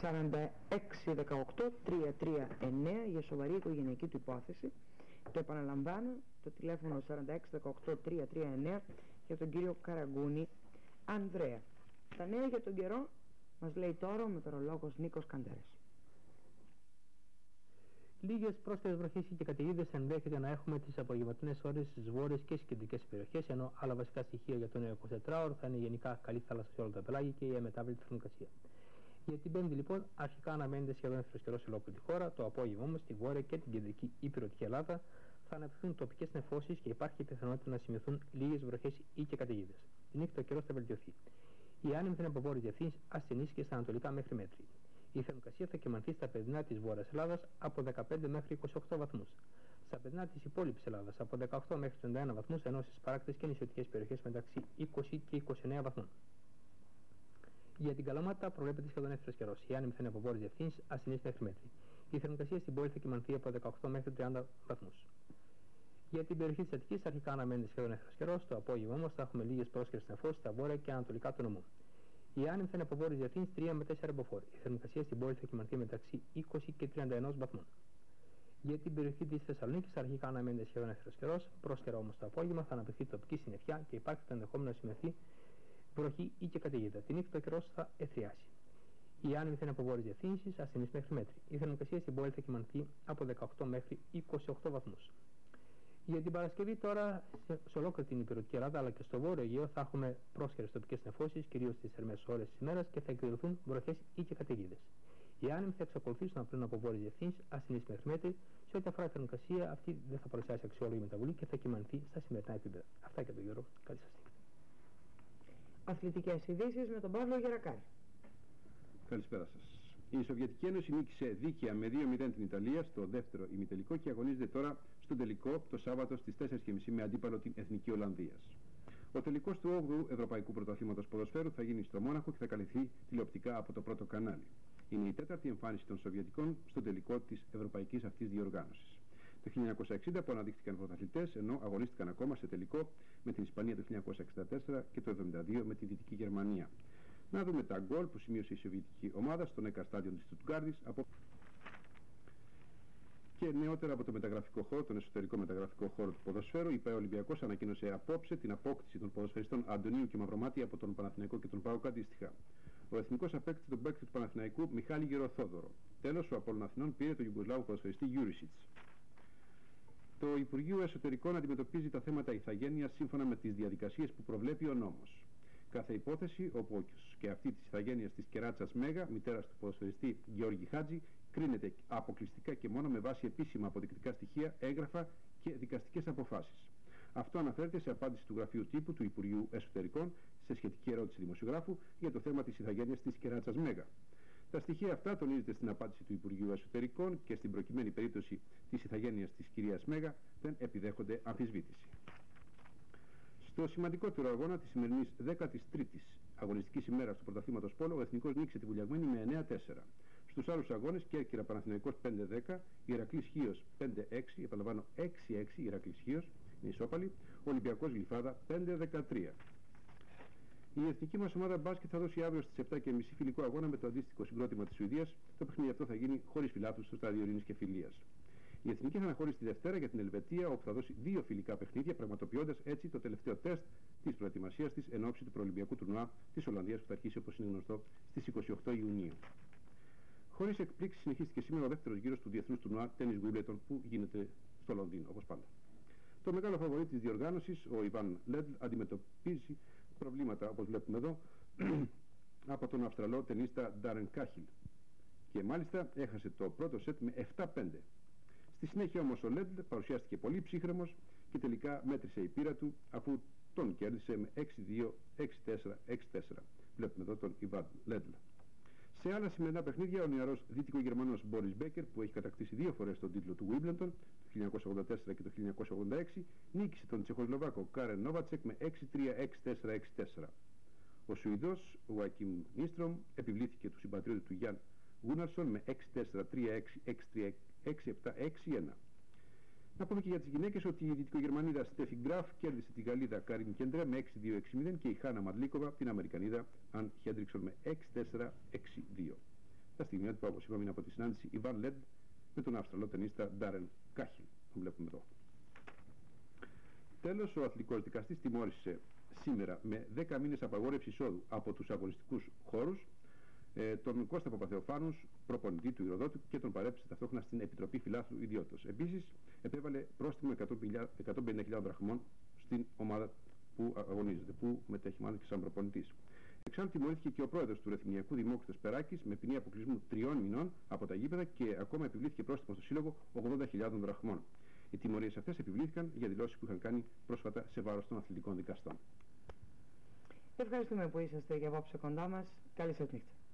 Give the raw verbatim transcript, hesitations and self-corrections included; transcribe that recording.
σαράντα έξι δεκαοκτώ τρία τρία εννέα για σοβαρή οικογενειακή του υπόθεση. Το επαναλαμβάνω, το τηλέφωνο σαράντα έξι δεκαοκτώ τρία τρία εννέα για τον κύριο Καραγκούνη Ανδρέα. Τα νέα για τον καιρό μας λέει τώρα ο μετεωρολόγος Νίκος Καντέρας. Λίγες πρόσφατες βροχές και καταιγίδες ενδέχεται να έχουμε τις απογευματινές ώρες στις βόρειες και στις κεντρικές περιοχές, ενώ άλλα βασικά στοιχεία για το νέο εικοσιτετράωρο θα είναι γενικά καλή θάλασσα σε όλα τα πελάγια και η αμετάβλητη θερμοκρασία. Για την Πέμπτη, λοιπόν, αρχικά αναμένεται σχεδόν εύθραυστος καιρός σε ολόκληρη τη χώρα. Το απόγευμα όμως στη βόρεια και την κεντρική υπηρετική Ελλάδα θα αναπτυχθούν τοπικές νεφώσεις και υπάρχει πιθανότητα να σημειωθούν λίγες βροχές ή και καταιγίδες. Τη νύχτα ο καιρός θα βελτιωθεί. Η άνεμη θα είναι από βόρειες διευθύνσεις ασθενείς και στα ανατολικά μέχρι μέτρη. Η θερμοκρασία θα κυμανθεί στα παιδινά της Βόρειας Ελλάδας από δεκαπέντε μέχρι είκοσι οκτώ βαθμούς. Στα παιδινά της υπόλοιπης Ελλάδας από δεκαοκτώ μέχρι τριάντα ένα βαθμούς, ενώ στις παράκτητες και νησιωτικές περιοχές μεταξύ είκοσι και είκοσι εννέα βαθμών. Για την Καλαμάτα προβλέπεται σχεδόν εύθραυστος καιρός. Η άνεμη θα είναι από βόρειες διευθύνσεις ασθενείς μέχρι μέτρη. Η θερμοκρασία στην πόλη θα κυμανθεί από δεκαοκτώ μέχρι τριάντα βαθμούς. Για την περιοχή της Αττικής αρχικά αναμένεται σχεδόν εύθραυστος καιρός. Το απόγευμα όμως θα έχουμε λίγες πρόσχερες νεφώσεις στα βόρεια και ανατολικά του νομού. Η άνεμη θα είναι από βόρειες διευθύνσεις τρία με τέσσερα μποφόρ. Η θερμοκρασία στην πόλη θα κυμανθεί μεταξύ είκοσι και τριάντα ένα βαθμών. Για την περιοχή της Θεσσαλονίκης αρχικά αναμένεται σχεδόν εύθραυστος καιρός. Πρόσκαιρα όμως το απόγευμα θα αναπτυχθεί τοπική συννεφιά και υπάρχει το ενδεχόμενο να σημειωθεί βροχή ή και καταιγίδα. Τη νύχτα ο καιρός θα εθριάσει. Η άνεμη θα είναι από βόρειες διευθύνσεις ασθενείς μέχρι μέτρη. Η θερμοκρασία στην πόλη θα κυμανθεί από δεκαοκτώ μέχρι είκοσι οκτώ βαθμούς. Για την Παρασκευή τώρα σε, σε ολόκληρη την υπηρετική Ελλάδα αλλά και στο βόρειο Αιγαίο θα έχουμε πρόσχερες τοπικές νεφώσεις, κυρίως στις θερμές ώρες της ημέρας και θα εκδηλωθούν βροχές ή και καταιγίδες. Οι άνεμοι θα εξακολουθήσουν να πλύνουν από βόρειες διευθύνσεις ασθενείς μέχρι μέτρη. Σε ό,τι αφορά τη θερμοκρασία, αυτή δεν θα παρουσιάσει αξιόλογη μεταβολή και θα κυμανθεί στα σημερινά επίπεδα. Αυτά και τον Γιώργο. Καλή σας νύχτα. Αθλητικές ειδήσεις με τον Παύλο Γερακάρη. Καλησπέρα σας. Η Σοβιετική Ένωση νίκησε δίκαια με δύο μηδέν την Ιταλία στο δεύτερο ημιτελικό και αγωνίζεται τώρα στον τελικό το Σάββατο στις τέσσερις και μισή με αντίπαλο την Εθνική Ολλανδίας. Ο τελικός του όγδοου Ευρωπαϊκού Πρωταθλήματος Ποδοσφαίρου θα γίνει στο Μόναχο και θα καλυφθεί τηλεοπτικά από το πρώτο κανάλι. Είναι η τέταρτη εμφάνιση των Σοβιετικών στον τελικό της ευρωπαϊκής αυτής διοργάνωσης. Το χίλια εννιακόσια εξήντα που αναδείχθηκαν πρωταθλητές, ενώ αγωνίστηκαν ακόμα σε τελικό με την Ισπανία το χίλια εννιακόσια εξήντα τέσσερα και το εβδομήντα δύο με τη Δυτική Γερμανία. Να δούμε τα γκολ που σημείωσε η Σοβιετική ομάδα στο Νέκαρ Στάντιον της Στουτγκάρδης από... Και νεότερα από το μεταγραφικό χώρο, τον εσωτερικό μεταγραφικό χώρο του ποδοσφαίρου, η ΠΑΕ Ολυμπιακός ανακοίνωσε απόψε την απόκτηση των ποδοσφαιριστών Αντωνίου και Μαυρομάτη από τον Παναθηναϊκό και τον ΠΑΟΚ αντίστοιχα. Ο Εθνικός απέκτησε τον παίκτη του Παναθηναϊκού Μιχάλη Γεροθόδωρο. Τέλος, ο Απόλλων Αθηνών πήρε τον Ιουγκοσλάβο ποδοσφαιριστή Γιούρισιτς. Το Υπουργείο Εσωτερικών αντιμετωπίζει τα θέματα ηθαγένειας σύμφωνα με τις διαδικασίες που προβλέπει ο νόμος. Κάθε υπόθεση, όπως και αυτή της ηθαγένειας της Κεράτσας Μέγα, μητέρας του ποδοσφαιριστή Γιώργη Χάτζη, κρίνεται αποκλειστικά και μόνο με βάση επίσημα αποδεικτικά στοιχεία, έγγραφα και δικαστικές αποφάσεις. Αυτό αναφέρεται σε απάντηση του Γραφείου Τύπου του Υπουργείου Εσωτερικών σε σχετική ερώτηση δημοσιογράφου για το θέμα της ηθαγένειας της Κεράτσας Μέγα. Τα στοιχεία αυτά τονίζεται στην απάντηση του Υπουργείου Εσωτερικών και στην προκειμένη περίπτωση της ηθαγένειας της κυρίας Μέγα δεν επιδέχονται αμφισβήτηση. Στο σημαντικότερο αγώνα της σημερινής δέκατης τρίτης αγωνιστικής ημέρας του πρωταθλήματος Πόλο, ο Εθνικός νίκησε τη Βουλιαγμένη με εννέα τέσσερα. Στους άλλους αγώνες, Κέρκυρα Παναθηναϊκός πέντε δέκα, Ηρακλής Χίος πέντε έξι, επαναλαμβάνω έξι έξι, Ηρακλής Χίος, είναι ισόπαλη, Ολυμπιακός Γλυφάδα πέντε δεκατρία. Η εθνική μας ομάδα μπάσκετ θα δώσει αύριο στις επτά και μισή φιλικό αγώνα με το αντίστοιχο συγκρότημα της Σουηδίας. Το παιχνίδι αυτό θα γίνει χωρίς φιλάθλους στο στάδιο Ειρήνης και Φιλίας. Η εθνική θα αναχωρήσει τη Δευτέρα για την Ελβετία, όπου θα δώσει δύο φιλικά παιχνίδια, πραγματοποιώντας έτσι το τελευταίο τεστ της προετοιμασίας της εν ώψη του προολυμπιακού τουρνουά της Ολλανδίας που θα αρχίσει, όπως είναι γνωστό, στις είκοσι οκτώ Ιουνίου. Χωρίς εκπλήξεις συνεχίστηκε σήμερα ο δεύτερος γύρος του διεθνούς τουρνουά Τένις Wimbledon που γίνεται στο Λονδίνο, όπως πάντα. Το μεγάλο φαβορί της διοργάνωσης, ο Ιβάν Λέντλ, αντιμετωπίζει προβλήματα, όπως βλέπουμε εδώ, από τον Αυστραλό τενίστα Ντάρεν Κάχιλ. Και μάλιστα έχασε το πρώτο σετ με επτά πέντε. Στη συνέχεια όμως ο Λέντλ παρουσιάστηκε πολύ ψύχρεμος και τελικά μέτρησε η πείρα του αφού τον κέρδισε με έξι δύο, έξι τέσσερα, έξι τέσσερα. Βλέπουμε εδώ τον Ιβάν Λέντλ. Σε άλλα σημερινά παιχνίδια, ο νεαρός δυτικογερμανός Μπόρις Μπέκερ, που έχει κατακτήσει δύο φορές τον τίτλο του Wimbledon, το χίλια εννιακόσια ογδόντα τέσσερα και το χίλια εννιακόσια ογδόντα έξι, νίκησε τον Τσεχοσλοβάκο Κάρεν Νόβατσεκ με έξι τρία, έξι τέσσερα, έξι τέσσερα. Ο Σουηδός Ουάκιμ Νίστρομ επιβλήθηκε του συμπατριώτη του Γιάν Γούναρσον με έξι τέσσερα, τρία έξι, έξι τρία, έξι επτά, έξι ένα. Να πούμε και για τις γυναίκες ότι η Δυτικογερμανίδα Στέφι Γκραφ κέρδισε τη Γαλλίδα Κάριν Κέντρε με έξι δύο, έξι μηδέν και η Χάνα Μαντλίκοβα την Αμερικανίδα Αν Χέντριξον με έξι τέσσερα, έξι δύο. Τα στιγμιότυπα, όπως είπαμε, είναι από τη συνάντηση Ιβάν Λέντ με τον Αυστραλό ταινίστα Ντάρεν Κάχιν, που βλέπουμε εδώ. Τέλος, ο αθλητικός δικαστής τιμώρησε σήμερα με δέκα μήνες απαγόρευση εισόδου από τους αγωνιστικούς χώρους ε, τον Κώστα Παπαθεοφάνους, προπονητή του Ηρωδότου, και τον παρέπεσε ταυτόχρονα στην Επιτροπή Φιλάθλου Ιδιότητος. Επίσης, επέβαλε πρόστιμο εκατόν πενήντα χιλιάδων δραχμών στην ομάδα που αγωνίζεται, που μετέχει μάλλον και σαν προπονητής. Εξάλλου τιμωρήθηκε και ο πρόεδρος του Ρεθυμιακού, Δημόκριτος Περάκης, με ποινή αποκλεισμού τριών μηνών από τα γήπεδα, και ακόμα επιβλήθηκε πρόστιμο στο Σύλλογο ογδόντα χιλιάδων δραχμών. Οι τιμωρίες αυτές επιβλήθηκαν για δηλώσεις που είχαν κάνει πρόσφατα σε βάρος των αθλητικών δικαστών. Ευχαριστούμε που είσαστε για απόψε κοντά μας. Καλή σας νύχτα.